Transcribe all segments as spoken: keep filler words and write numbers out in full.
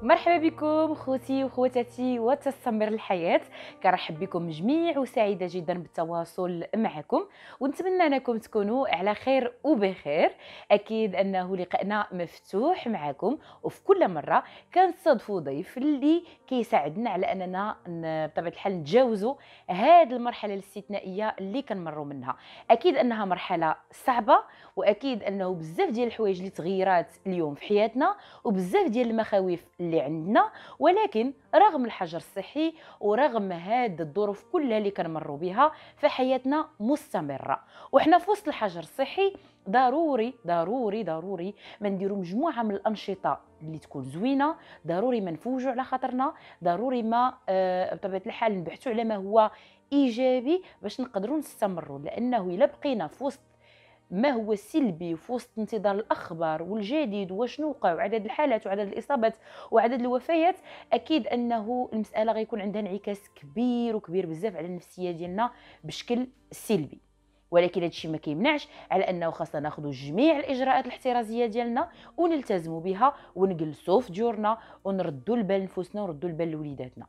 مرحبا بكم خوتي وخواتاتي وتستمر الحياة. كنرحب بكم جميع وسعيدة جدا بالتواصل معكم، ونتمنى انكم تكونوا على خير وبخير. اكيد انه لقاءنا مفتوح معكم، وفي كل مرة كنستضيفوا ضيف اللي كيساعدنا على اننا ن- بطبيعة الحال نتجاوزوا هذه المرحلة الاستثنائية اللي كنمروا منها. اكيد انها مرحلة صعبة، واكيد انه بزاف ديال الحوايج اللي تغيرات اليوم في حياتنا، وبزاف ديال المخاوف اللي عندنا. ولكن رغم الحجر الصحي ورغم هاد الظروف كلها اللي كنمروا بها فحياتنا مستمره، وحنا في وسط الحجر الصحي ضروري ضروري ضروري ما نديروا مجموعه من الانشطه اللي تكون زوينه، ضروري ما نفوجوا على خاطرنا، ضروري ما آه بطبيعه الحال نبحثوا على ما هو ايجابي باش نقدروا نستمروا. لانه الا بقينا في وسط ما هو سلبي في وسط انتظار الاخبار والجديد وشنو وقع وعدد الحالات وعدد الاصابات وعدد الوفيات، اكيد انه المساله غيكون عندها انعكاس كبير وكبير بزاف على النفسيه ديالنا بشكل سلبي. ولكن هادشي ما كيمنعش على انه خاصنا ناخذ جميع الاجراءات الاحترازيه ديالنا ونلتزموا بها ونجلسوا في ديورنا ونردوا البال نفوسنا ونردوا البال لوليداتنا.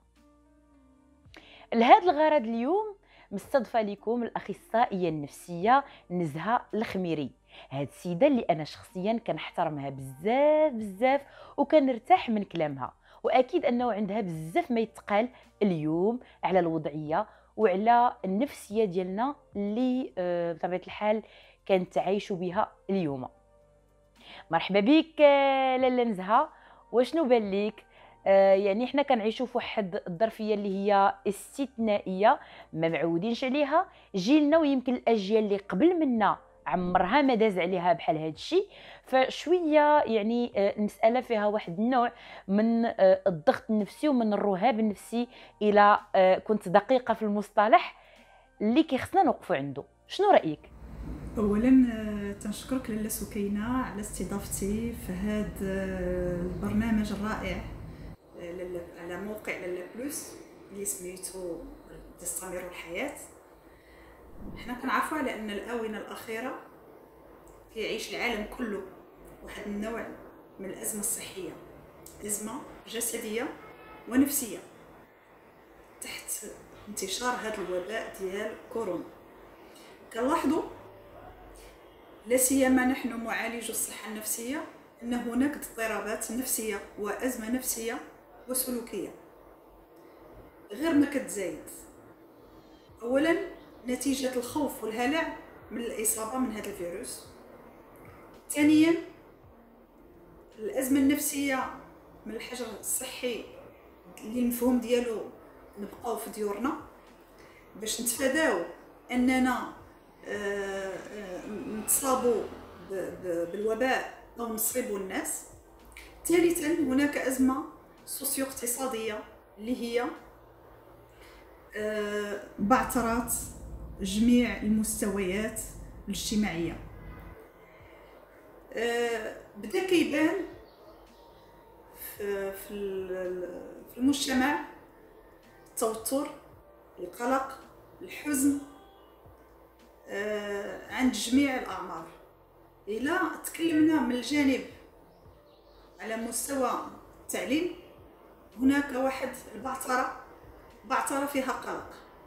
لهذا الغرض اليوم مستضفه لكم الاخصائيه النفسيه نزهه الخميري. هاد السيده اللي انا شخصيا كنحترمها بزاف بزاف وكنرتاح من كلامها، واكيد انه عندها بزاف ما يتقال اليوم على الوضعيه وعلى النفسيه ديالنا اللي آه، بطبيعه الحال كانت تعيشوا بها اليوم. مرحبا بك آه، لاله نزهه. وشنو بان ليك؟ آه، يعني حنا كنعيشوا في واحد الظرفيه اللي هي استثنائيه ما معودينش عليها. جيلنا ويمكن الاجيال اللي قبل منا عمرها ما داز عليها بحال هذا الشيء. فشويه يعني آه، المساله فيها واحد النوع من آه، الضغط النفسي ومن الرهاب النفسي، الى آه، كنت دقيقه في المصطلح اللي كيخصنا نوقفوا عنده. شنو رايك؟ اولا آه، تنشكرك لاله سكينه على استضافتي في هذا البرنامج الرائع، آه، لاله- على موقع لاله بلوس اللي سميتو تستمر الحياه. حنا كنعرفوا على ان الاونه الاخيره كيعيش العالم كله واحد النوع من الازمه الصحيه، ازمه جسديه ونفسيه تحت انتشار هذا الوباء ديال كورونا. كنلاحظوا لا سيما نحن معالجو الصحة النفسية أن هناك اضطرابات نفسية وأزمة نفسية وسلوكية غير ما كتزايد. أولا نتيجة الخوف والهلع من الإصابة من هذا الفيروس. ثانيا الأزمة النفسية من الحجر الصحي اللي المفهوم ديالو نبقاو في ديورنا باش نتفاداو أننا آه، آه، نتصابوا بالوباء أو نصيبوا الناس. ثالثا هناك أزمة سوسيو اقتصادية اللي هي آه، بعثرات جميع المستويات الاجتماعية. آه، بدا كيبان في في المجتمع التوتر، القلق، الحزن عند جميع الأعمار. إلا تكلمنا من الجانب على مستوى التعليم، هناك واحد البعثرة بعثرة فيها قلق.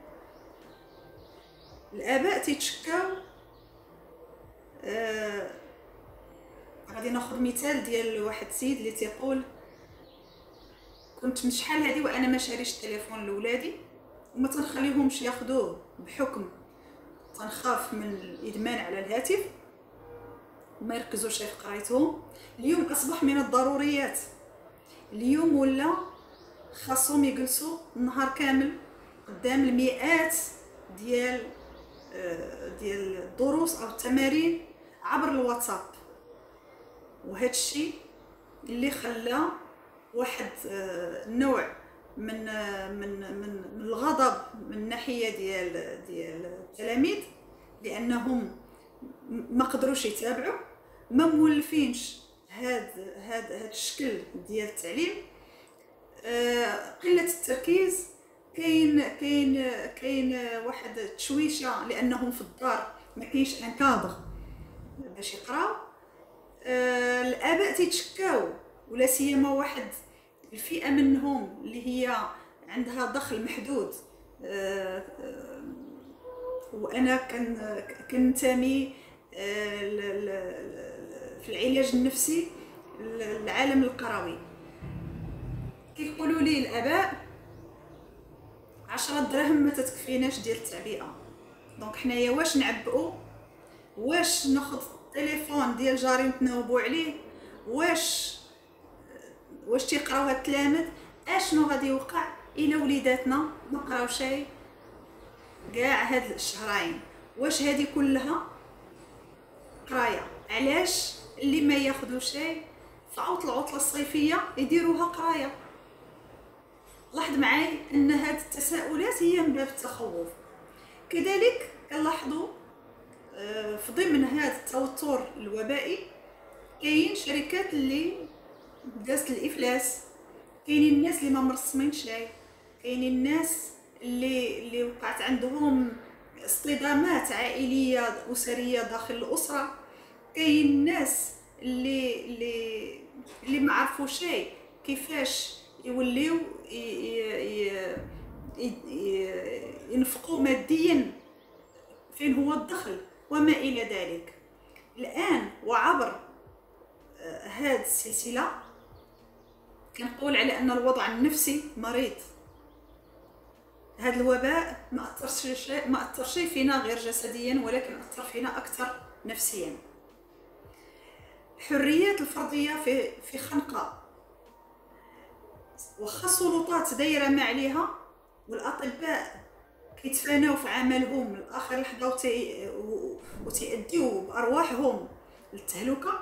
الآباء تيتشكاو. آه غادي ناخذ مثال ديال واحد السيد اللي تيقول كنت من شحال هادي وانا ما شاريش التليفون لولادي وما تنخليهمش ياخذوه بحكم تنخاف من الادمان على الهاتف وما يركزوش في قرايتهم. اليوم اصبح من الضروريات، اليوم ولا خاصهم يجلسوا النهار كامل قدام المئات ديال ديال الدروس او التمارين عبر الواتساب. وهذا الشيء اللي خلى واحد النوع من من من من الغضب من ناحيه ديال ديال التلاميذ، لانهم ما قدروش يتابعوا، ما مولفينش هاد هاد هاد الشكل ديال التعليم. قله التركيز، كاين كاين كاين واحد التشويشه لانهم في الدار ما كاينش ان كادر باش يقراو. الاباء تيتشكاو ولا سيما واحد الفئه منهم اللي هي عندها دخل محدود، آه، آه، وانا كان كنتمي آه، ل- ل- في العلاج النفسي العالم القروي. كيقولوا لي الاباء عشرة دراهم ما تتكفيناش ديال التعبئه. دونك حنايا واش نعبئوا، واش ناخذ التليفون ديال جاري ونتناوبوا عليه، واش واش تيقراو هاد التلامذ، اشنو غادي يوقع الى وليداتنا ما قراو شيء كاع هاد الشهرين؟ واش هادي كلها قرايه؟ علاش اللي ما ياخذوا شيء في عطله العطله الصيفيه يديروها قرايه؟ لاحظ معاي ان هاد التساؤلات هي من باب التخوف. كذلك كنلاحظوا آه، في ضمن هذا التوتر الوبائي كاين شركات اللي دازت الافلاس، كاينين الناس اللي ما مرسمين شيء، كاينين الناس اللي اللي وقعت عندهم اصطدامات عائليه اسريه داخل الاسره، كاين الناس اللي اللي اللي ما عرفوا شيء كيفاش يوليو ينفقوا ماديا، فين هو الدخل وما الى ذلك. الان وعبر هذه السلسله كنقول على ان الوضع النفسي مريض. هذا الوباء ما اثرش شيء ما اثر شيء فينا غير جسديا، ولكن اثر فينا اكثر نفسيا. الحريات الفرديه في في خنقه، واخا السلطات دايره ما عليها والاطباء كيتفاناو في عملهم لاخر لحظه وتي وتيأديو بارواحهم للتهلكه،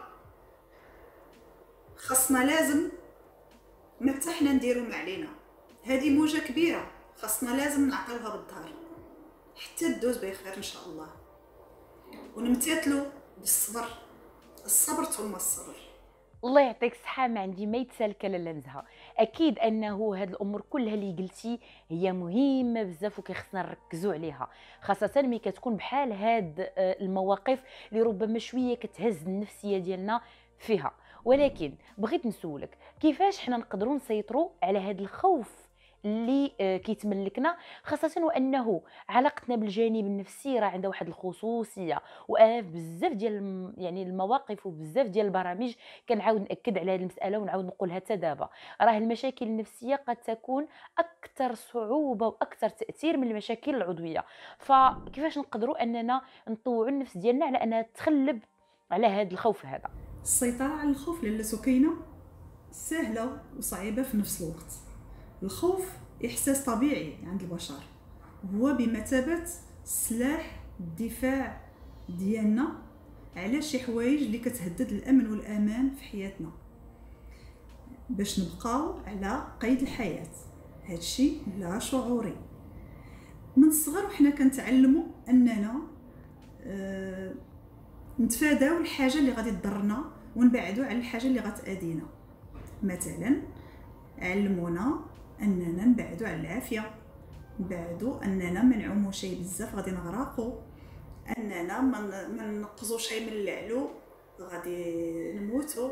خاصنا لازم ما حتى حنا نديرو ما علينا. هذه موجه كبيره خاصنا لازم نعطيوها بالظهر حتى تدوز بخير ان شاء الله، ونمتثلوا بالصبر. الصبر ثم الصبر. الله يعطيك الصحة، ما عندي ما يتسالك لاله نزهة. اكيد انه هاد الامور كلها اللي قلتي هي مهمه بزاف وكيخصنا نركزوا عليها، خاصه ملي كتكون بحال هاد آه، المواقف اللي ربما شويه كتهز النفسيه ديالنا فيها. ولكن بغيت نسولك كيفاش حنا نقدروا نسيطروا على هاد الخوف اللي آه، كيتملكنا، خاصه وانه علاقتنا بالجانب النفسي راه عندها واحد الخصوصيه، وانا في بزاف ديال الم- يعني المواقف وبزاف ديال البرامج كنعاود ناكد على هذه المساله ونعاود نقولها حتى دابا. راه المشاكل النفسيه قد تكون اكثر صعوبه واكثر تاثير من المشاكل العضويه، فكيفاش نقدروا اننا نطوعوا النفس ديالنا على انها تتغلب على هذا الخوف هذا؟ السيطره على الخوف لاله سكينه سهله وصعيبه في نفس الوقت. الخوف احساس طبيعي عند البشر، هو بمثابه سلاح الدفاع ديالنا على شي حوايج اللي كتهدد الامن والامان في حياتنا باش نبقاو على قيد الحياه. هادشي لا شعوري. من الصغر وحنا كنتعلموا اننا آه نتفاداو الحاجه اللي غادي تضرنا ونبعدوا على الحاجه اللي غتاذينا. مثلا علمونا اننا نبعدوا على العافيه، نبعدوا اننا ما نعوموا شي بزاف غادي نغرقوا، اننا ما ننقزوا شي من العلو غادي نموتوا،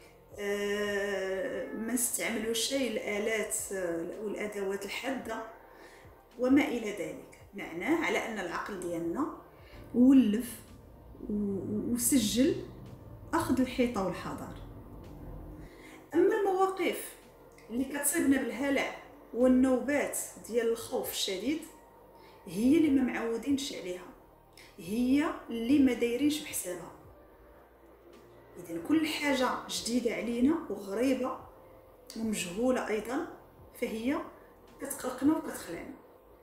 أه ما نستعملوش شي الالات والادوات الحاده وما الى ذلك. معناه على ان العقل ديالنا ولف وسجل اخذ الحيطه والحذر. اما المواقف اللي كتصيبنا بالهلع والنوبات ديال الخوف الشديد هي اللي ما معودينش عليها، هي اللي ما دايرينش بحسابها. اذا كل حاجه جديده علينا وغريبه ومجهوله ايضا فهي كتقلقنا وكتخلعنا.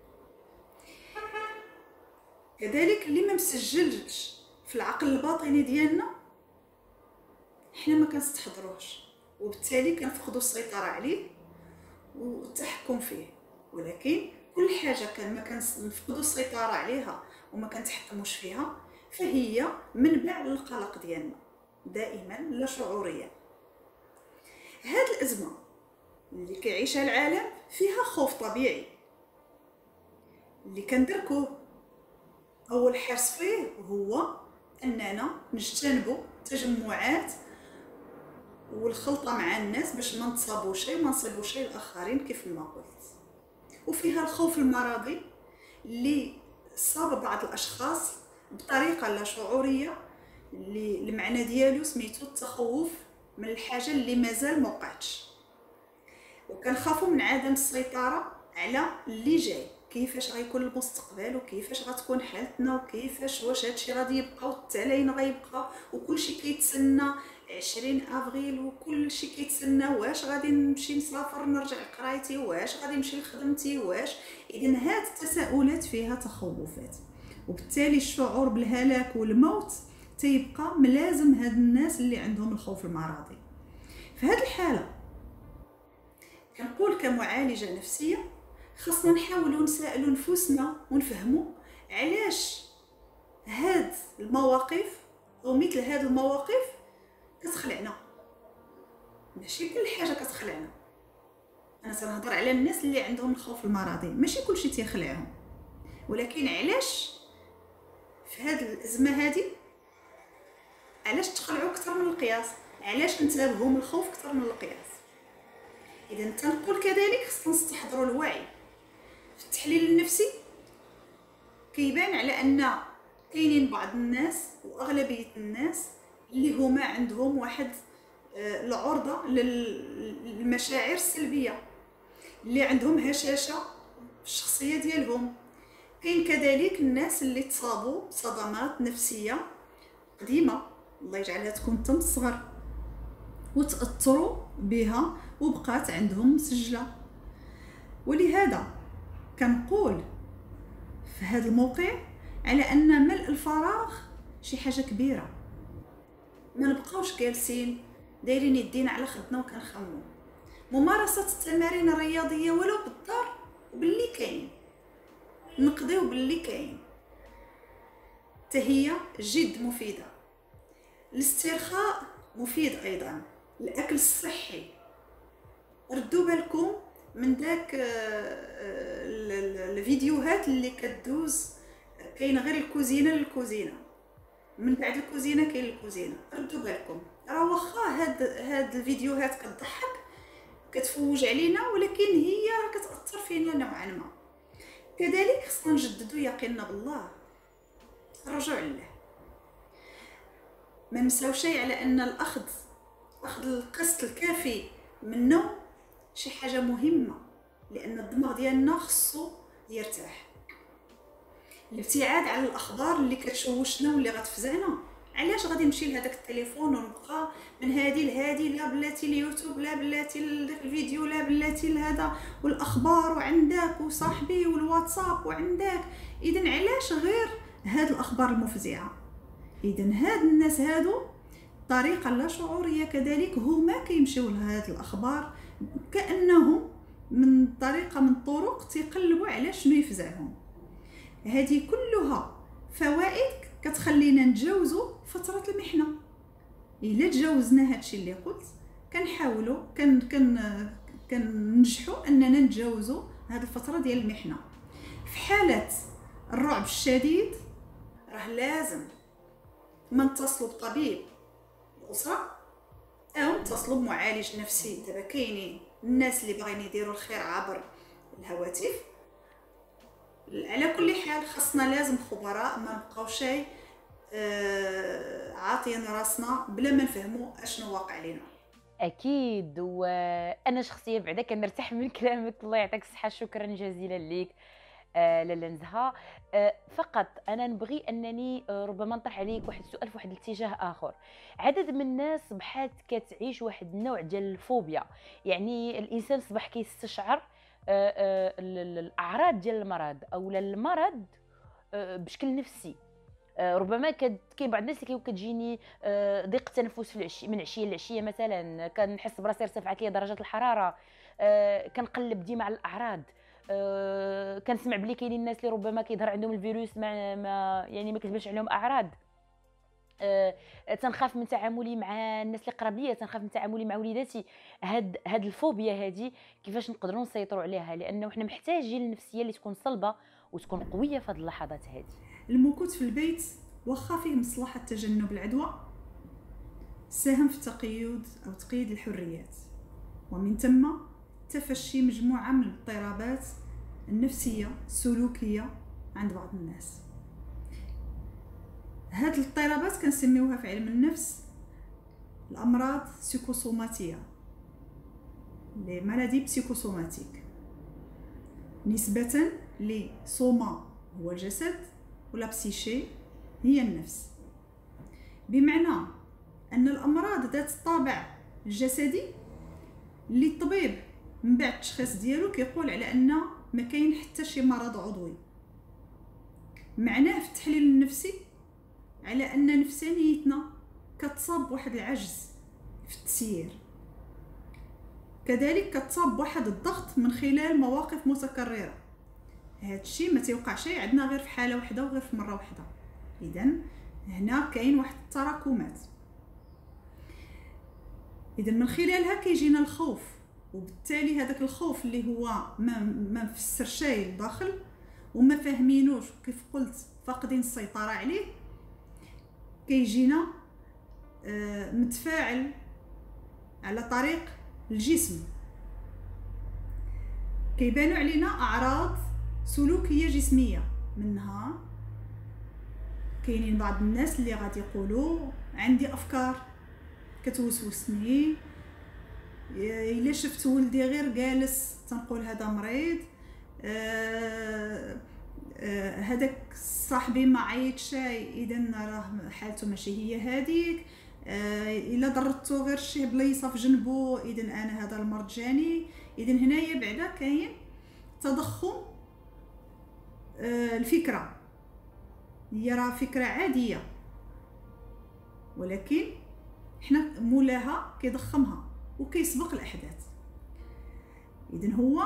كذلك اللي ما مسجلش في العقل الباطني ديالنا حنا ما كنستحضروش، وبالتالي كنفقدوا السيطره عليه والتحكم فيه. ولكن كل حاجه كان ما كنفقدوا السيطره عليها وما كنتحكموش فيها فهي منبع للقلق ديالنا دائما لا شعوريا. هاد الازمه اللي كيعيشها العالم فيها خوف طبيعي اللي كندركوه. اول حرص فيه هو اننا نجتنبوا تجمعات والخلطه مع الناس باش ما نتصابوش وما نصيبوش الاخرين كيف ما قلت. وفيها الخوف المرضي اللي صاب بعض الاشخاص بطريقه لا شعوريه، اللي المعنى ديالو سميتو التخوف من الحاجه اللي مازال ما وقعتش، وكنخافوا من عدم السيطره على اللي جاي، كيفاش غيكون المستقبل وكيفاش غتكون حالتنا وكيفاش واش هادشي غادي يبقى والتعلين غيبقى وكلشي كيتسنى عشرين افريل وكلشي كيتسنى واش غادي نمشي نسافر نرجع لقرايتي واش غادي نمشي لخدمتي واش. اذا هاد التساؤلات فيها تخوفات، وبالتالي الشعور بالهلاك والموت تيبقى ملازم هاد الناس اللي عندهم الخوف المرضي. في هاد الحاله كنقول كمعالجه نفسيه خاصنا نحاولوا نسائلوا نفوسنا ونفهموا علاش هاد المواقف او مثل هاد المواقف كتخلعنا. ماشي كل حاجه كتخلعنا، انا تنهضر على الناس اللي عندهم الخوف المرضي، ماشي كلشي تيخلعهم، ولكن علاش في هاد الازمه هادي علاش تخلعوا اكثر من القياس، علاش انتابهوا الخوف اكثر من القياس. اذا تنقول كذلك خصنا نستحضروا الوعي. في التحليل النفسي كيبان على ان كاينين بعض الناس واغلبيه الناس اللي هما عندهم واحد العرضه للمشاعر السلبيه، اللي عندهم هشاشه في الشخصيه ديالهم. كاين كذلك الناس اللي تصابوا صدمات نفسيه قديمه، الله يجعلها تكون تم الصغر، وتاثروا بها وبقات عندهم مسجله. ولهذا كنقول في هذا الموقع على ان ملء الفراغ شي حاجه كبيره، ما نبقاوش جالسين دايرين يدينا على خدنا وكنخمموا. ممارسه التمارين الرياضيه ولو بالدار وباللي كاين، نقضيو باللي كاين، تهي جد مفيده. الاسترخاء مفيد ايضا، الاكل الصحي. ردوا بالكم من داك الفيديوهات اللي كدوز، كاين غير الكوزينه للكوزينه، من بعد الكوزينه كاين الكوزينه. ردوا بالكم، راه واخا هاد هاد الفيديوهات كتضحك كتفوج علينا، ولكن هي راه كتاثر فينا نوعا ما. كذلك خصنا نجددوا يقيننا بالله، نرجعوا لله، ما نساو شيء على ان الاخذ اخذ القسط الكافي من النوم شي حاجه مهمه، لان الدماغ ديالنا خصو يرتاح. الابتعاد على الاخبار اللي كتشوشنا واللي غتفزعنا. علاش غادي نمشي لهداك التليفون ونبقى من هادي لهادي، لا بلاتي اليوتيوب، لا بلاتي الفيديو، لا بلاتي لهذا، والاخبار وعندك وصاحبي والواتساب وعندك. اذا علاش غير هاد الاخبار المفزعه؟ اذا هاد الناس هادو طريقه لا شعوريه كذلك هما كيمشيو لهاد الاخبار كانهم من طريقه من الطرق تيقلبوا على شنو يفزعهم. هذه كلها فوائد كتخلينا نتجاوزوا فتره المحنه. الا تجاوزنا هادشي اللي قلت كنحاولوا كن كن كننجحوا اننا نتجاوزوا هذه الفتره ديال المحنه. في حاله الرعب الشديد راه لازم ما نتصلوا بطبيب الاسره او نتصلوا بمعالج نفسي. دابا كاينين الناس اللي باغيين يديروا الخير عبر الهواتف. على كل حال خاصنا لازم خبراء، ما نبقاوش آه عاطيين راسنا بلا ما نفهموا اشنو واقع لنا. اكيد. وانا شخصيا بعدا كنرتاح من كلامك، الله يعطيك الصحه، شكرا جزيلا ليك آه لاله نزهه. آه فقط انا نبغي انني آه ربما نطرح عليك واحد السؤال في واحد الاتجاه اخر. عدد من الناس بحال كتعيش واحد النوع ديال الفوبيا، يعني الانسان صبح كيستشعر آه آه الاعراض ديال المرض او المرض آه بشكل نفسي. آه ربما كاين بعض الناس اللي كتجيني آه ضيق التنفس في العشي من عشيه لعشيه مثلا، كنحس براسي ارتفعت لي درجه الحراره، آه كنقلب ديما على الاعراض، أه كنسمع بلي كاينين الناس اللي ربما كيظهر عندهم الفيروس ما, ما يعني ما كتبانش عليهم اعراض. أه تنخاف من تعاملي مع الناس اللي قراب ليا، تنخاف من تعاملي مع وليداتي. هاد هاد الفوبيا هادي كيفاش نقدروا نسيطروا عليها؟ لانه حنا محتاجين النفسيه اللي تكون صلبه وتكون قويه في هاد اللحظات هادي. المكوث في البيت واخا فيه مصلحه تجنب العدوى، ساهم في تقييد أو تقييد الحريات، ومن ثم تفشي مجموعة من الاضطرابات النفسية السلوكية عند بعض الناس. هاد الاضطرابات كنسميوها في علم النفس الأمراض سيكوسوماتية، لي مالادي بسيكوسوماتيك، نسبة لسوما هو الجسد ولا بسيشي هي النفس، بمعنى أن الأمراض ذات الطابع الجسدي اللي الطبيب من بعد التشخيص ديالو كيقول على أن ما كاين حتى شي مرض عضوي. معناه في التحليل النفسي على أن نفسانيتنا كتصاب بواحد العجز في التسيير، كذلك كتصاب بواحد الضغط من خلال مواقف متكررة. هذا الشيء ما تيوقعش عندنا غير في حالة واحدة وغير في مرة واحدة، إذن هنا كاين واحد التراكمات. إذن من خلالها كيجينا الخوف، وبالتالي هذاك الخوف اللي هو ما ما مفسر شيء لداخل وما فاهمينوش، كيف قلت فاقدين السيطرة عليه، كيجينا آه متفاعل على طريق الجسم. كيبانوا علينا أعراض سلوكية جسمية، منها كاينين بعض الناس اللي غادي يقولوا عندي أفكار كتوسوسني، إلا شفت ولدي غير جالس تنقول هذا مريض، آه آه هذاك صاحبي ما عيط شاي اذا راه حالته ماشي هي هذيك، آه الا ضرتو غير شي بليصه في جنبو اذا انا هذا المرض جاني. اذا هنايا بعدا كاين تضخم آه الفكره، هي راه فكره عاديه ولكن حنا مولاها كيضخمها وكيسبق الاحداث. اذا هو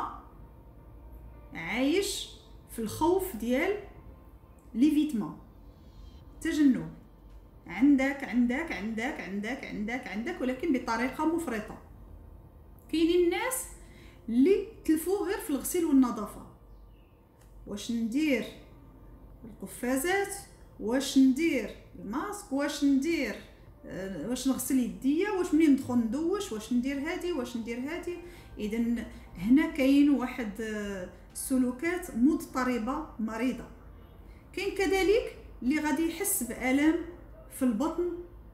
عايش في الخوف ديال ليفيتمون، تجنب، عندك عندك عندك عندك عندك عندك ولكن بطريقه مفرطه. كاينين الناس اللي تلفوه غير في الغسيل والنظافه، واش ندير القفازات، واش ندير الماسك، واش ندير أه واش نغسل يديا، واش منين ندخل ندوش، واش ندير هادي واش ندير هادي. اذا هنا كاين واحد السلوكات مضطربه مريضه. كاين كذلك اللي غادي يحس بآلام في البطن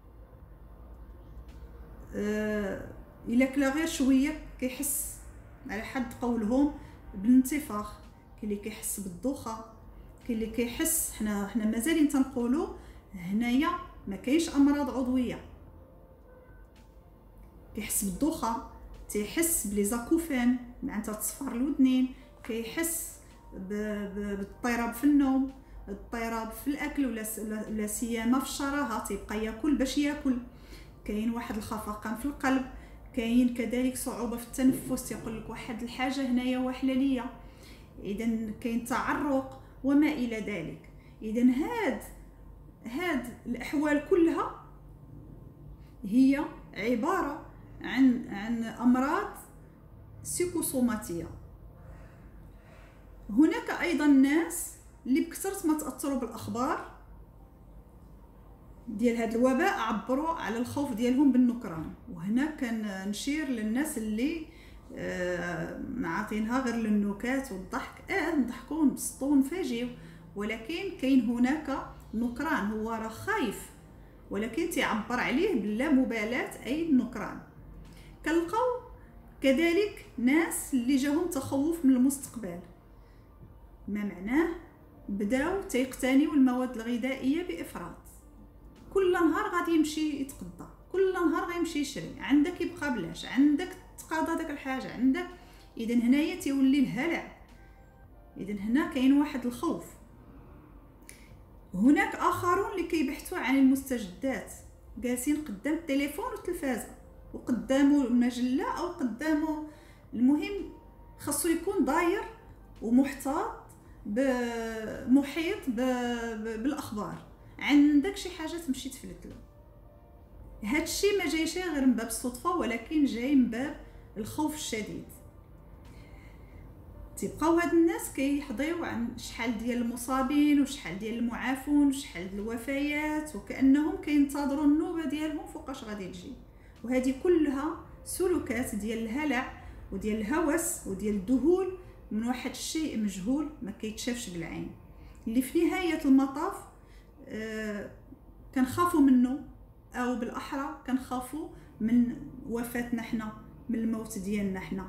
أه الا كلا غير شويه كيحس على حد قولهم بالانتفاخ، كاين اللي كيحس بالدوخه، كاين اللي كيحس، حنا حنا مازالين تنقولوا هنايا ما كاينش امراض عضويه، كيحس بالدوخه، تيحس بلي زاكوفان معناتها تصفر الودنين، كيحس بالاضطراب في النوم، اضطراب في الاكل ولا ولا سيما في الشراهه، تيبقى ياكل باش ياكل، كاين واحد الخفقان في القلب، كاين كذلك صعوبه في التنفس، يقول لك واحد الحاجه هنايا وحلاليه، اذا كاين تعرق وما الى ذلك. اذا هاد هاد الاحوال كلها هي عباره عن عن امراض سيكوسوماتيه. هناك ايضا ناس اللي بكثرة ما تاثروا بالاخبار ديال هذا الوباء عبروا على الخوف ديالهم بالنكران. وهنا كان نشير للناس اللي آه عاطينها غير للنكات والضحك، اه نضحكوا ونبسطوا ونفاجئوا، ولكن كاين هناك نكران، هو راه خايف ولكن تعبر عليه بلا مبالاة اي النكران. كنلقاو كذلك ناس اللي جاهم تخوف من المستقبل، ما معناه بداو تيقتنيوا المواد الغذائيه بافراط، كل نهار غادي يمشي يتقضى، كل نهار غيمشي يشري، عندك يبقى بلاش، عندك تقاضى داك الحاجه عندك. اذا هنايا تيولي الهلع، اذا هنا كاين واحد الخوف. هناك اخرون اللي كيبحثوا عن المستجدات، جالسين قدام التليفون والتلفازه وقدامه المجله او قدامه، المهم خاصو يكون داير ومحتاط بمحيط بالاخبار، عندك شي حاجه تمشي تفلت له. هاد الشيء ما جايش غير من باب الصدفه ولكن جاي من باب الخوف الشديد. تيبقاو هاد الناس كيحضيو عن شحال ديال المصابين وشحال ديال المعافون وشحال ديال الوفيات، وكانهم كينتظروا النوبه ديالهم فوقاش غادي تجي. وهذه كلها سلوكات ديال الهلع وديال الهوس وديال الذهول من واحد الشيء مجهول ما كيتشافش بالعين، اللي في نهايه المطاف آه كنخافوا منه، او بالاحرى كنخافوا من وفاتنا حنا، من الموت ديالنا حنا.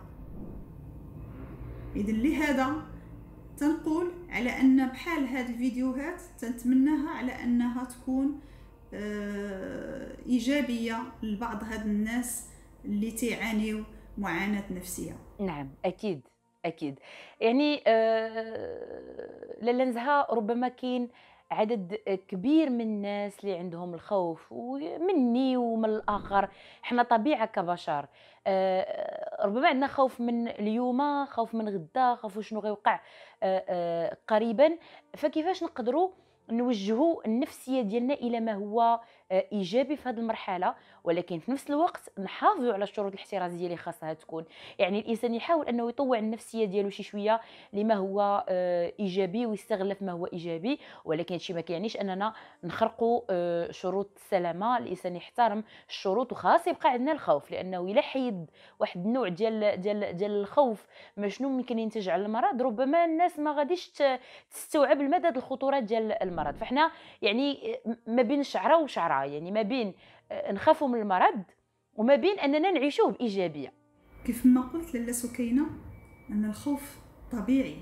اذا لهذا تنقول على ان بحال هاد الفيديوهات تنتمناها على انها تكون آه ايجابيه لبعض هاد الناس اللي تيعانيو معاناه نفسيه. نعم اكيد اكيد. يعني آه لاله نزهه، ربما كاين عدد كبير من الناس اللي عندهم الخوف، ومني ومن الاخر، احنا طبيعه كبشر. آه ربما عندنا خوف من اليوم، خوف من غدا، خوف شنو غيوقع آه آه قريبا. فكيفاش نقدروا نوجهوا النفسيه ديالنا الى ما هو آه ايجابي في هذه المرحله، ولكن في نفس الوقت نحافظوا على الشروط الاحترازيه اللي خاصها تكون. يعني الانسان يحاول انه يطوع النفسيه ديالو شي شويه لما هو آه ايجابي، ويستغل ما هو ايجابي، ولكن شي ما كيعنيش اننا نخرقوا آه شروط السلامه. الانسان يحترم الشروط، وخاص يبقى عندنا الخوف، لانه الا حيد واحد النوع ديال ديال ديال الخوف ما شنو ممكن ينتج على المرض، ربما الناس ما غاديش تستوعب المدى الخطوره ديال المرض. فاحنا يعني ما بين شعره وشعره، يعني ما بين نخافوا من المرض وما بين اننا نعيشوه بايجابيه. كيف ما قلت لاله سكينه ان الخوف طبيعي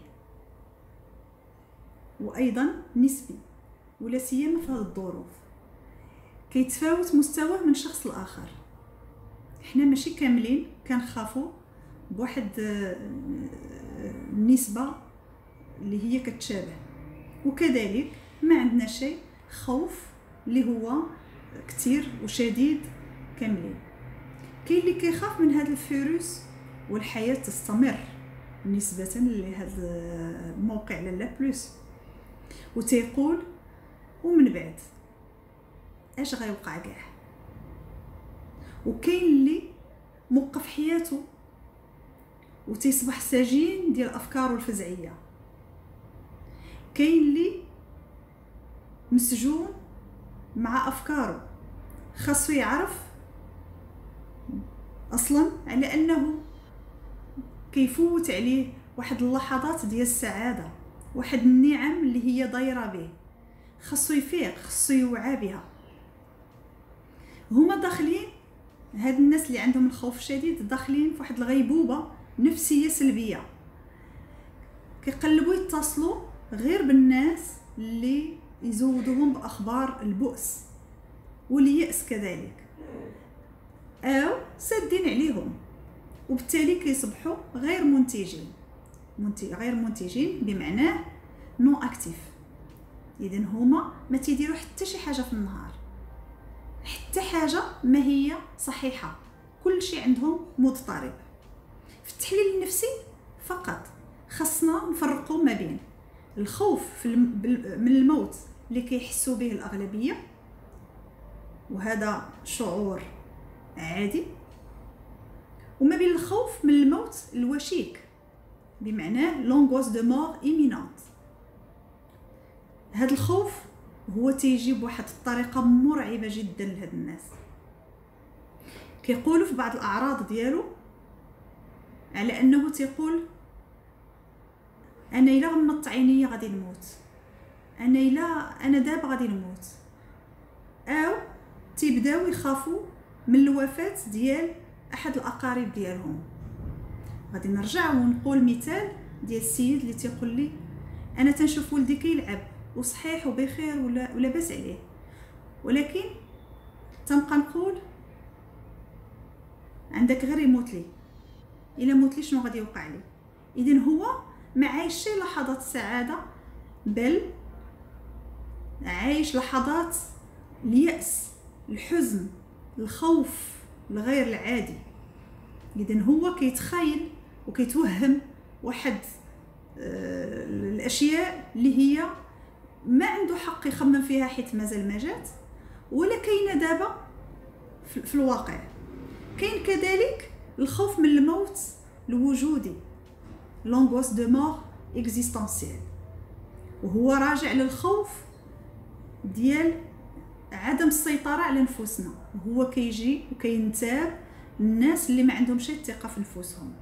وايضا نسبي، ولا سيما في هذه الظروف كيتفاوت مستواه من شخص لاخر. احنا ماشي كاملين كنخافوا بواحد النسبه اللي هي كتشابه، وكذلك ما عندنا شيء خوف اللي هو كتير وشديد كاملين. كاين اللي كيخاف من هذا الفيروس والحياه تستمر نسبه لهذا الموقع لالا بلوس، وتيقول ومن بعد اش غيوقع كاع. وكاين اللي موقف حياته وتيصبح سجين ديال افكاره الفزعيه. كاين اللي مسجون مع افكاره، خاصو يعرف اصلا على انه كيفوت عليه واحد اللحظات ديال السعاده، واحد النعم اللي هي دايره به، خاصو يفيق، خاصو يوعى بها. هما داخلين، هاد الناس اللي عندهم الخوف الشديد داخلين في واحد الغيبوبه نفسيه سلبيه، كيقلبوا يتصلوا غير بالناس اللي يزودوهم باخبار البؤس واليأس كذلك، او سادين عليهم، وبالتالي كيصبحوا غير منتجين. منتج غير منتجين بمعناه نو اكتيف. اذا هما ما تيديروا حتى شي حاجه في النهار، حتى حاجه ما هي صحيحه، كل شيء عندهم مضطرب. في التحليل النفسي فقط خصنا نفرقوا ما بين الخوف من الموت اللي كيحسوا به الاغلبيه، وهذا شعور عادي، وما بين الخوف من الموت الوشيك بمعنى لونغوس دو مور ايمينونت. هذا الخوف هو تيجي بواحد الطريقه مرعبه جدا لهاد الناس. كيقولوا في بعض الاعراض ديالو على انه تيقول انا الا غمضت عينيا غادي نموت، انا الا انا دابا غادي نموت، او تيبداو يخافوا من الوفاه ديال احد الاقارب ديالهم. غادي نرجع ونقول مثال ديال السيد اللي تيقول لي انا تنشوف ولدي كيلعب وصحيح وبخير ولا ولا باس عليه، ولكن تنبقى نقول عندك غير يموت لي، الا موت لي شنو غادي يوقع لي؟ اذا هو ما عايش لحظات السعاده، بل عايش لحظات اليأس، الحزن، الخوف الغير العادي. اذا هو كيتخيل وكيتوهم واحد آه الاشياء اللي هي ما عنده حق يخمم فيها حيت مازال ما جات، ولا كاينه دابا في, في الواقع. كاين كذلك الخوف من الموت الوجودي، لونغوس دو مور اكزيستانسيال، وهو راجع للخوف ديال عدم السيطره على نفوسنا. وهو كيجي وكينتاب الناس اللي ما عندهمش الثقه في نفوسهم،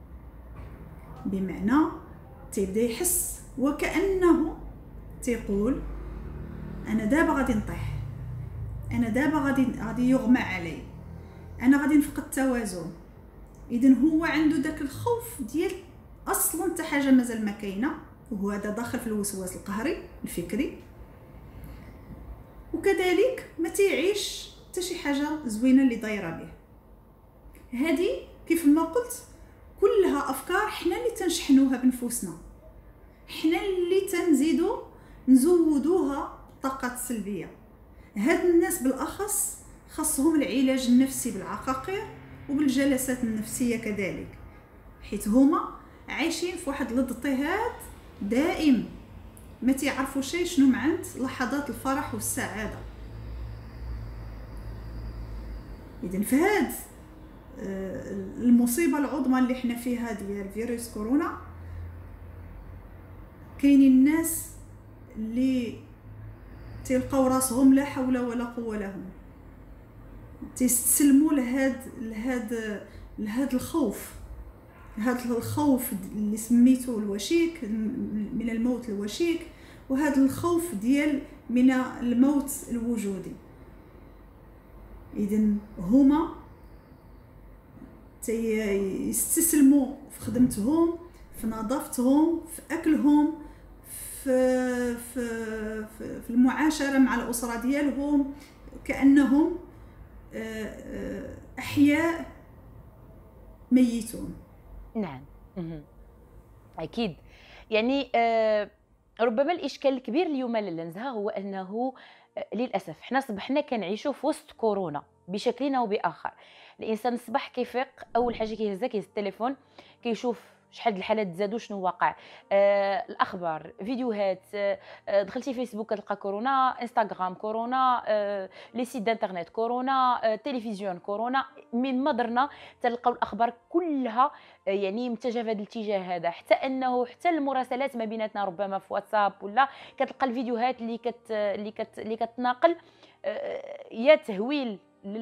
بمعنى تيبدا يحس وكانه تيقول انا دابا غادي نطيح، انا دابا غادي غادي يغمى علي، انا غادي نفقد التوازن. اذا هو عنده داك الخوف ديال اصلا حتى حاجه مازال ما كاينه، وهو هذا داخل في الوسواس القهري الفكري. وكذلك ما تيعيش حتى شي حاجه زوينه اللي دايره به. هذه كيف ما قلت كلها افكار حنا اللي تنشحنوها بنفوسنا، حنا اللي تنزيدو نزودوها بالطاقات السلبيه. هاد الناس بالاخص خاصهم العلاج النفسي بالعقاقير وبالجلسات النفسيه كذلك، حيت هما عايشين في واحد الاضطهاد دائم، ما تيعرفوا شيء شنو معنات لحظات الفرح والسعاده. اذا في هاد المصيبه العظمى اللي حنا فيها ديال فيروس كورونا، كاينين الناس اللي تلقاو راسهم لا حول ولا قوه لهم، تستسلموا لهاد لهاد لهاد الخوف، هاد الخوف اللي سميتو الوشيك، من الموت الوشيك، وهذا الخوف ديال من الموت الوجودي. اذن هما يستسلموا في خدمتهم، في نظافتهم، في اكلهم، في في في المعاشره مع الاسره ديالهم، كانهم احياء ميتون. نعم اكيد. يعني آه ربما الاشكال الكبير اليوم لاله نزهه هو انه آه للاسف حنا صبحنا كنعيشوا في وسط كورونا بشكل او باخر. الانسان صبح كيفيق اول حاجه كيهزها كيهز التليفون كيشوف شحال الحالات تزادوا شنو واقع، آه الاخبار، فيديوهات، آه دخلتي فيسبوك كتلقى كورونا، انستغرام كورونا، آه لي سيت انترنت كورونا، آه تلفزيون كورونا، من مدرنا تلقاو الاخبار كلها آه يعني متجهه في هذا الاتجاه هذا، حتى انه حتى المراسلات ما بيناتنا ربما في واتساب ولا كتلقى الفيديوهات اللي كت اللي كت اللي كتناقل آه يا تهويل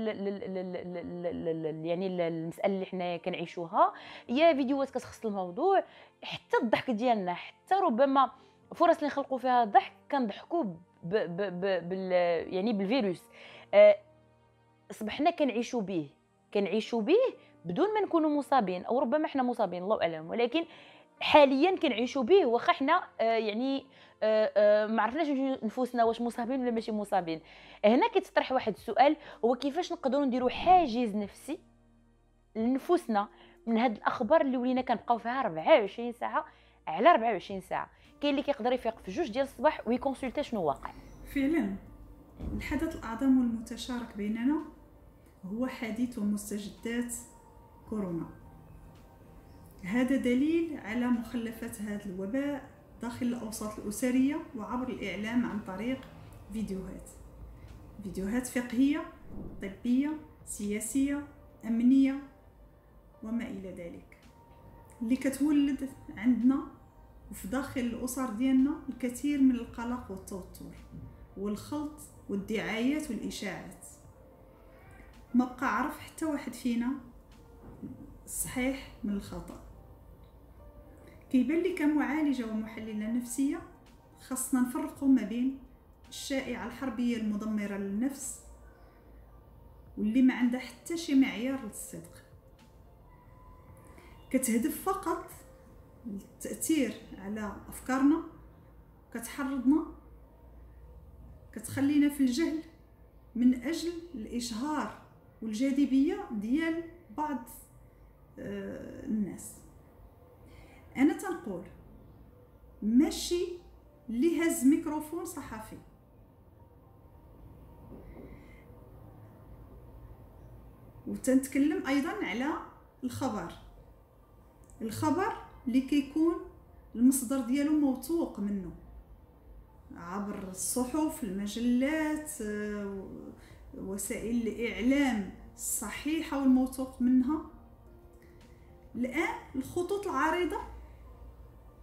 يعني المساله اللي حنا كنعيشوها، يا فيديوهات كتخص الموضوع، حتى الضحك ديالنا، حتى ربما فرص اللي نخلقوا فيها الضحك كنضحكوا بال يعني بالفيروس. أه صبحنا كنعيشوا به كنعيشوا به بدون ما نكونوا مصابين، او ربما حنا مصابين الله اعلم، ولكن حاليا كنعيشوا به واخا حنا آه يعني آه آه ما عرفناش نفوسنا واش مصابين ولا ماشي مصابين. هنا كيتطرح واحد السؤال، هو كيفاش نقدروا نديروا حاجز نفسي لنفوسنا من هاد الاخبار اللي ولينا كنبقاو فيها أربعة وعشرين ساعه على أربعة وعشرين ساعه. كاين اللي كيقدر يفيق في جوج ديال الصباح ويكونسلتا شنو واقع. فعلا الحدث الاعظم والمتشارك بيننا هو حديث ومستجدات كورونا. هذا دليل على مخلفات هذا الوباء داخل الأوساط الأسرية وعبر الإعلام عن طريق فيديوهات فيديوهات فقهية، طبية، سياسية، أمنية وما إلى ذلك، اللي كتولد عندنا وفي داخل الأسر ديالنا الكثير من القلق والتوتر والخلط والدعايات والإشاعات. ما بقى عرف حتى واحد فينا الصحيح من الخطأ. كيبان لي كمعالجة ومحللة نفسية خاصنا نفرقوا ما بين الشائعة الحربية المدمرة للنفس واللي ما عندها حتى شي معيار للصدق، كتهدف فقط للتأثير على أفكارنا، كتحرضنا، كتخلينا في الجهل من أجل الإشهار والجاذبية ديال بعض الناس. انا تنقول ماشي اللي هز ميكروفون صحفي وتنتكلم ايضا على الخبر الخبر اللي كيكون المصدر ديالو موثوق منه عبر الصحف، المجلات، وسائل الاعلام الصحيحه والموثوق منها. الآن الخطوط العريضة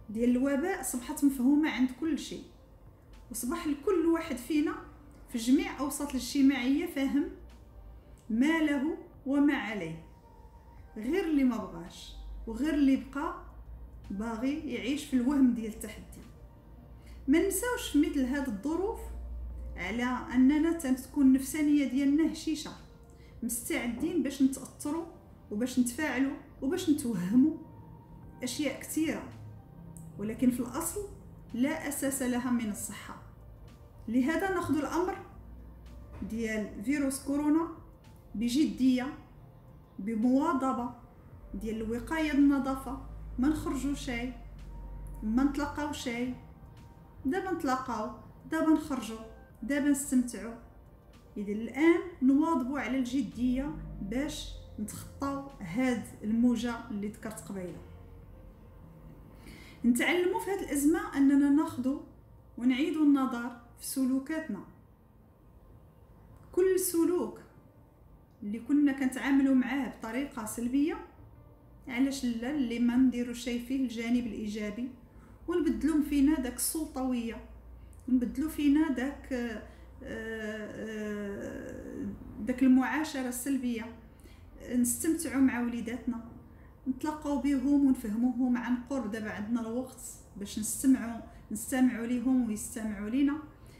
ديال الوباء صبحت مفهومه عند كل شيء، وصبح لكل واحد فينا في جميع اوساط الاجتماعيه فاهم ما له وما عليه، غير اللي ما بغاش وغير اللي بقى باغي يعيش في الوهم ديال التحدي. ما نساوش في مثل هذه الظروف على اننا تكون النفسانيه ديالنا هشيشه، مستعدين باش نتاثروا وباش نتفاعلوا وباش نتوهموا اشياء كثيره، ولكن في الاصل لا اساس لها من الصحه. لهذا ناخذ الامر ديال فيروس كورونا بجديه، بمواظبه ديال الوقايه بالنظافه، ما نخرجوا شيء، ما نتلاقاو شيء، دابا نتلاقاو، دابا نخرجوا، دابا نستمتعوا. اذا الان نواظبوا على الجديه باش نتخطاو هاد الموجه اللي ذكرت قبيله. نتعلموا في هاد الازمه اننا ناخذوا ونعيدوا النظر في سلوكاتنا. كل سلوك اللي كنا كنتعاملوا معاه بطريقه سلبيه، علاش لا اللي ما نديروا شيء فيه الجانب الايجابي ونبدلوا فينا داك السلطويه، نبدلوا فينا داك داك المعاشره السلبيه، نستمتعوا مع وليداتنا، نتلاقاو بهم ونفهموهم عن قرب. دابا عندنا الوقت باش نستمعوا نستمعوا ليهم ويستمعوا لينا.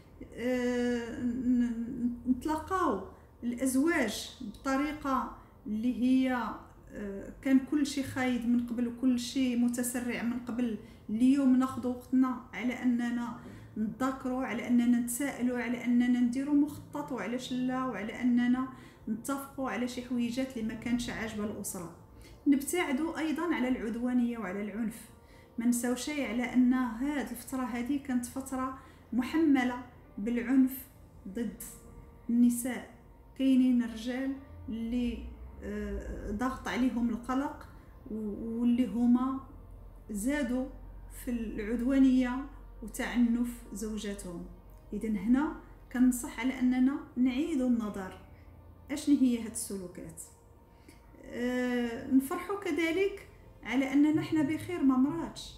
نتلاقاو الازواج بطريقه اللي هي كان كل شيء خايد من قبل وكل شيء متسرع من قبل. اليوم ناخذ وقتنا على اننا نتذاكروا، على اننا نتسائلوا، على اننا نديروا مخطط وعلاش لا، وعلى اننا نتفقوا على شي حويجات اللي ما كانش عاجبه الاسره. نبتعدوا ايضا على العدوانيه وعلى العنف. ما نساو شيء على ان هذه الفتره هذه كانت فتره محمله بالعنف ضد النساء. كاينين الرجال اللي ضغط عليهم القلق واللي هما زادوا في العدوانيه وتعنف زوجاتهم. اذا هنا كنصح على اننا نعيد النظر اشني هي هاد السلوكات. أه نفرحوا كذلك على اننا احنا بخير، ما مراتش.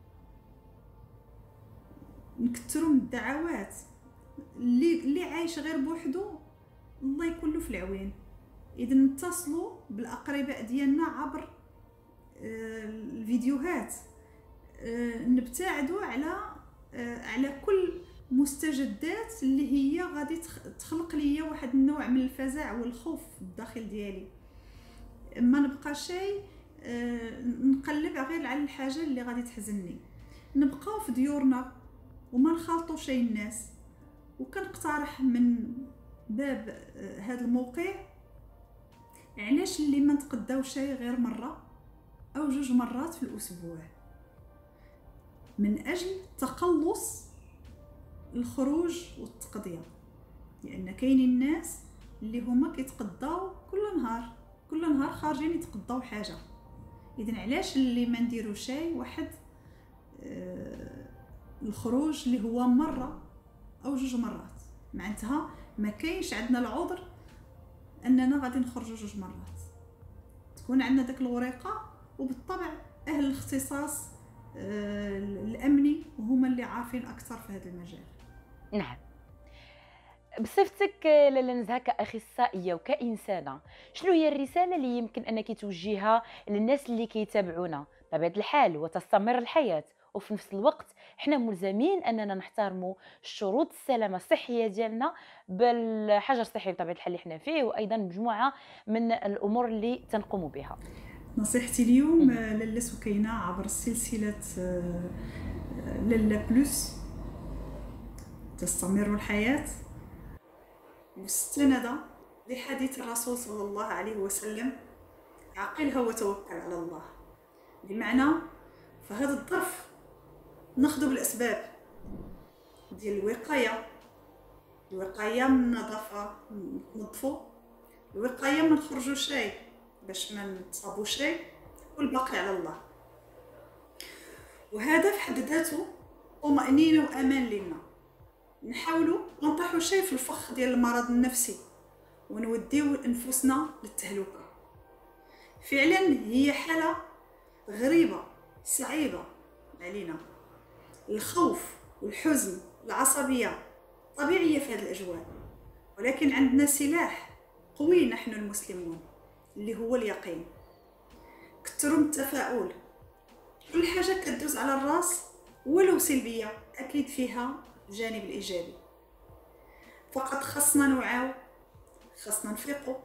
نكثروا من الدعوات. اللي اللي عايش غير بوحدو الله يكون له في العوين. اذا نتصلوا بالاقرباء ديالنا عبر أه الفيديوهات. أه نبتعدوا على أه على كل مستجدات اللي هي غادي تخلق ليا واحد النوع من الفزع والخوف الداخل ديالي. ما نبقى شيء أه نقلب غير على الحاجه اللي غادي تحزنني. نبقاو في ديورنا وما نخالطوا شيء الناس. وكنقترح من باب أه هذا الموقع، علاش اللي ما نتقداو شيء غير مره او جوج مرات في الاسبوع، من اجل تقلص الخروج والتقضيه. لان كاينين الناس اللي هما كيتقضاو كل نهار كل نهار خارجين يتقضاو حاجه. اذا علاش اللي ما نديرو شيء واحد آه الخروج اللي هو مره او جوج مرات. معناتها ما كاينش عندنا العذر اننا غادي نخرجوا جوج مرات. تكون عندنا داك الورقه، وبالطبع اهل الاختصاص آه الامني وهما اللي عارفين اكثر في هذا المجال. نعم. بصفتك لاله نزهه كاخصائيه وكانسانه، شنو هي الرساله اللي يمكن انك توجهها للناس اللي كيتابعونا؟ بطبيعه الحال وتستمر الحياه، وفي نفس الوقت حنا ملزمين اننا نحترموا شروط السلامه الصحيه ديالنا بالحجر الصحي بطبيعه الحال اللي حنا فيه، وايضا مجموعه من الامور اللي تنقوم بها. نصيحتي اليوم لاله سكينه عبر سلسله لاله بلوس تستمر الحياه، مستندة لحديث الرسول صلى الله عليه وسلم: عقلها وتوكل على الله. بمعنى في هذا الظرف ناخذ بالاسباب ديال الوقايه، الوقايه من النظافه ننظفوا، الوقايه ما نخرجوا شيء باش ما نتصابوا شيء، والباقي على الله. وهذا في حد ذاته طمأنينه وامان لنا. نحاولوا ما نطيحوا شيء في الفخ ديال المرض النفسي ونوديو انفسنا للتهلكه. فعلا هي حاله غريبه صعيبه علينا، الخوف والحزن العصبية طبيعية في هذه الأجواء، ولكن عندنا سلاح قوي نحن المسلمون اللي هو اليقين. كثروا من التفاؤل، كل حاجة كتدوز على الراس ولو سلبية أكيد فيها الجانب الإيجابي. فقط خصنا نوعاو، خصنا نفيقوا،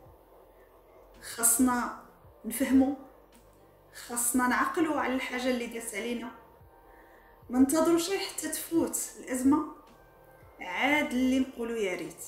خصنا نفهموا، خصنا نعقلوا على الحاجة اللي دازت علينا، ما ننتظروش حتى تفوت الأزمة عاد اللي نقولوا يا ريت.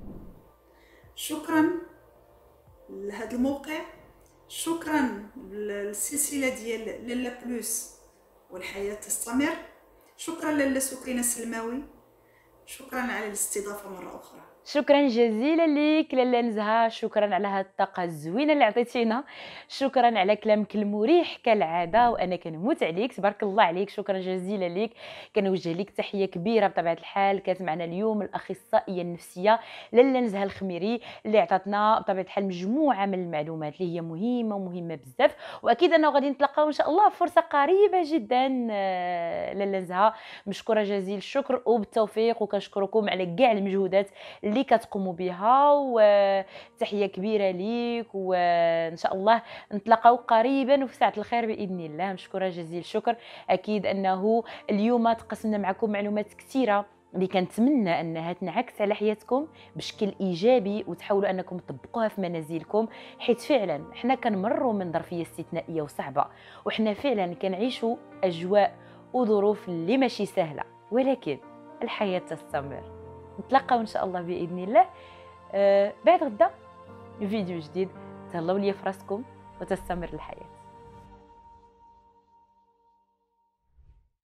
شكرا لهذا الموقع، شكرا للسلسلة ديال لالا بلوس والحياة تستمر، شكرا لالا سكينة السلماوي، شكرا على الاستضافة مرة أخرى. شكرا جزيلا ليك لاله نزهه، شكرا على هاد الطاقه الزوينه اللي عطيتينا، شكرا على كلامك المريح كالعاده وانا كنموت عليك، تبارك الله عليك، شكرا جزيلا ليك. كنوجه لك تحيه كبيره بطبيعه الحال. كانت معنا اليوم الاخصائيه النفسيه لاله نزهه الخميري اللي عطاتنا بطبيعه الحال مجموعه من المعلومات اللي هي مهمه ومهمه بزاف، واكيد انه غادي نتلاقاو ان شاء الله في فرصه قريبه جدا. لاله نزهه مشكوره جزيل الشكر وبالتوفيق، وكنشكركم على كاع المجهودات اللي كتقوموا بها، وتحيه كبيره ليك، وان شاء الله نتلاقاو قريبا وفي ساعه الخير باذن الله. مشكوره جزيل الشكر. اكيد انه اليوم تقسمنا معكم معلومات كثيره اللي كنتمنى انها تنعكس على حياتكم بشكل ايجابي وتحاولوا انكم تطبقوها في منازلكم، حيت فعلا حنا كنمروا من ظرفيه استثنائيه وصعبه، وحنا فعلا كنعيشوا اجواء وظروف اللي ماشي سهله، ولكن الحياه تستمر. نتلاقاو ان شاء الله باذن الله آه بعد غدا فيديو جديد. تهلاو ليا في راسكم وتستمر الحياه.